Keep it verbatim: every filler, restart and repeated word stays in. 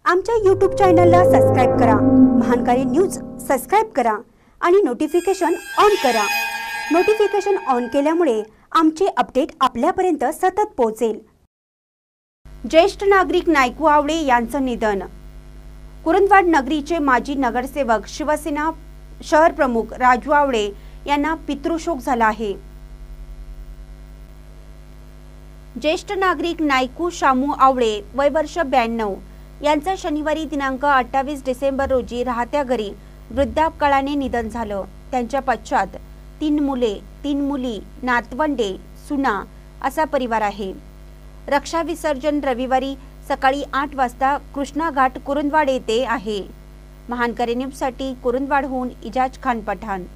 आमच्या यूट्यूब चॅनलला सबस्क्राइब करा, महानकारी न्यूज सबस्क्राइब करा आणि नोटिफिकेशन ऑन करा। नोटिफिकेशन ऑन केल्यामुळे आमचे अपडेट आपल्यापर्यंत सतत पोहोचेल। ज्येष्ठ नागरिक नायकू आवळे यांचं निधन। कुरुंदवाड नगरीचे माजी नगरसेवक शिवसेना शहर प्रमुख राजू आवळे यांना पितृशोक झाला आहे। ज्येष्ठ नागरिक नायकू शामू आवळे वय वर्ष ब्याण्णव यांचं शनिवारी दिनांक अठ्ठावीस डिसेंबर रोजी राहत्या घरी वृद्धापकाळाने निधन झालं। त्यांच्या पश्चात तीन मुले, तीन मुली, नातवंडे, सुना असा परिवार आहे। रक्षा विसर्जन रविवारी सकाळी आठ वाजता कृष्णा घाट कुरुंदवाड येथे आहे। महानकारी न्यूजसाठी कुरुंदवाडहून इजाज खान पठाण।